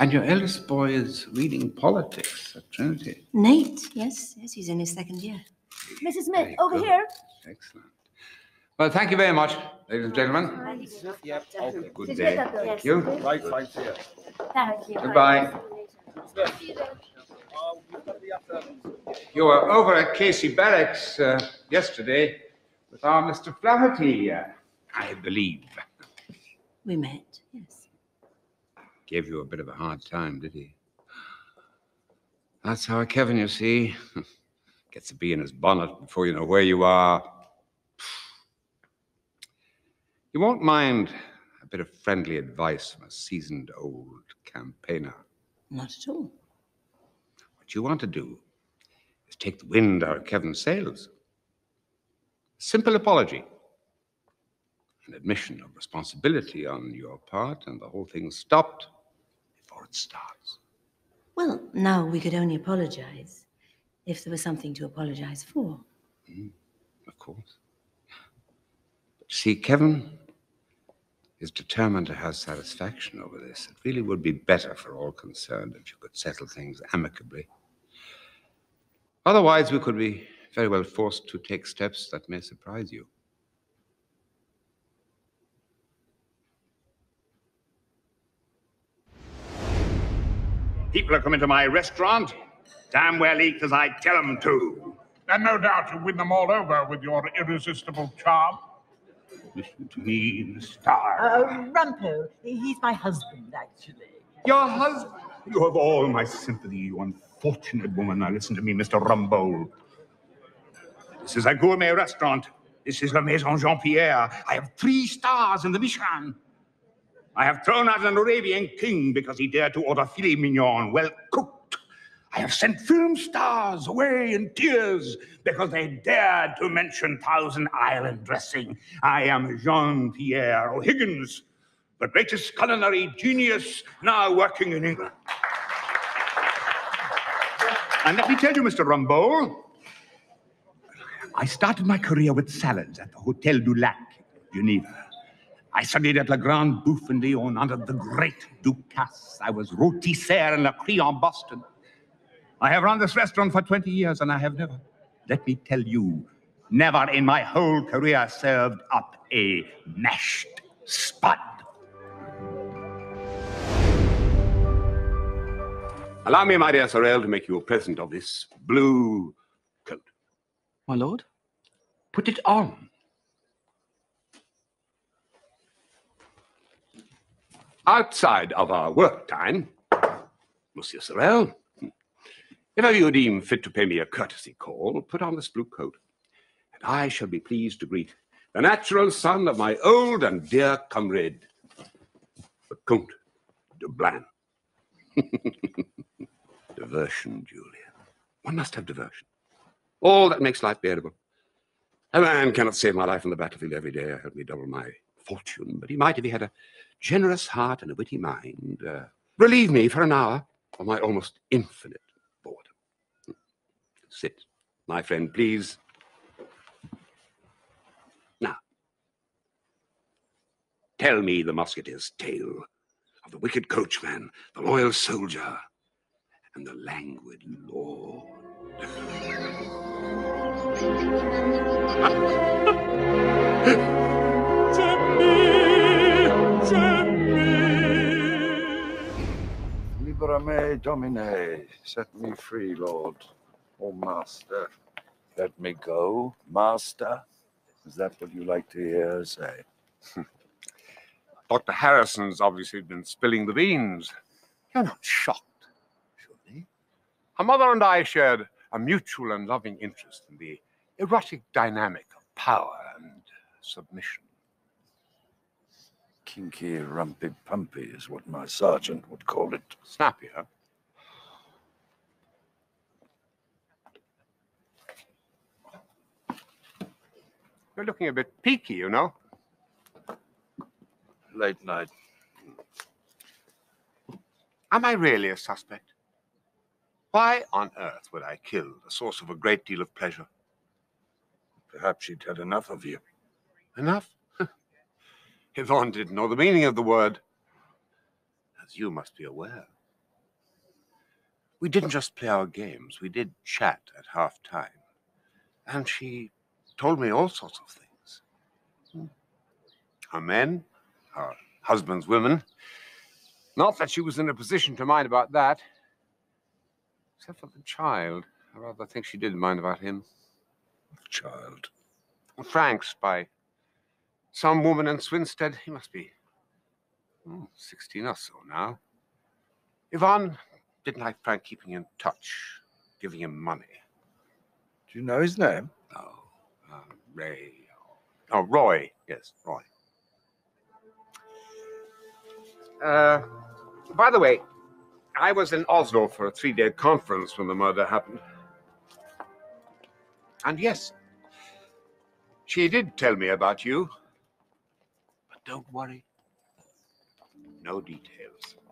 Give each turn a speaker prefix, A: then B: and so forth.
A: And your eldest boy is reading politics at Trinity.
B: Nate, yes, he's in his second year.
C: Mrs. Smith, over here.
A: Excellent. Well, thank you very much, ladies and gentlemen.
D: Yep. Okay.
A: Good day. Thank you.
D: Right, thanks, yeah.
C: Thank you.
A: Goodbye. You were over at Casey Barracks yesterday with our Mr. Flaherty, I believe.
B: We met, yes.
A: Gave you a bit of a hard time, did he? That's how Kevin, you see. Gets to be in his bonnet before you know where you are. You won't mind a bit of friendly advice from a seasoned old campaigner.
B: Not at all.
A: What you want to do is take the wind out of Kevin's sails. Simple apology. An admission of responsibility on your part, and the whole thing's stopped before it starts.
B: Well, now we could only apologize if there was something to apologize for.
A: Of course. But see, Kevin is determined to have satisfaction over this. It really would be better for all concerned if you could settle things amicably. Otherwise, we could be very well forced to take steps that may surprise you.
E: People are coming to my restaurant. Damn well eat as I tell them to.
F: And no doubt you win them all over with your irresistible charm.
E: Listen to me, Star.
G: Rumpole. He's my husband, actually.
E: Your husband? You have all my sympathy, you unfortunate woman. Now listen to me, Mr. Rumpole. This is a gourmet restaurant. This is La Maison Jean-Pierre. I have 3 stars in the Michelin. I have thrown out an Arabian king because he dared to order filet mignon, well cooked. I have sent film stars away in tears because they dared to mention Thousand Island dressing. I am Jean-Pierre O'Higgins, the greatest culinary genius now working in England. And let me tell you, Mr. Rumpole, I started my career with salads at the Hôtel du Lac, Geneva. I studied at Le Grand Bouffe in Lyon under the great Ducasse. I was rôtisseur in Le Cri en Boston. I have run this restaurant for 20 years, and I have never, let me tell you, never in my whole career served up a mashed spud. Allow me, my dear Sorel, to make you a present of this blue coat.
H: My lord?
E: Put it on. Outside of our work time, Monsieur Sorel, if ever you deem fit to pay me a courtesy call, put on this blue coat, and I shall be pleased to greet the natural son of my old and dear comrade, the Comte de Blanc. Diversion, Julia. One must have diversion. All that makes life bearable. A man cannot save my life on the battlefield every day or help me double my fortune, but he might, if he had a generous heart and a witty mind, relieve me for an hour of my almost infinite boredom. Sit, my friend, please. Now, tell me the musketeer's tale of the wicked coachman, the loyal soldier, and the languid lord.
D: Libera me, Domine. Set me free, Lord. Oh, Master. Let me go, Master. Is that what you like to hear say?
A: Dr. Harrison's obviously been spilling the beans. You're not shocked, surely? Her mother and I shared a mutual and loving interest in the erotic dynamic of power and submission.
D: Kinky, rumpy-pumpy is what my sergeant would call it.
A: Snappy, huh? You're looking a bit peaky, you know.
D: Late night.
A: Am I really a suspect? Why on earth would I kill the source of a great deal of pleasure?
D: Perhaps she'd had enough of you.
A: Enough? Yvonne didn't know the meaning of the word, as you must be aware. We didn't just play our games, we did chat at half-time. And she told me all sorts of things. Her men, her husband's women. Not that she was in a position to mind about that. Except for the child. I rather think she did mind about him.
D: Child.
A: Frank's by some woman in Swinstead. He must be 16 or so now. Yvonne didn't like Frank keeping in touch, giving him money.
D: Do you know his name?
A: No. Ray. Oh, Roy. Yes, Roy. By the way, I was in Oslo for a 3-day conference when the murder happened. And yes, she did tell me about you. But don't worry. No details.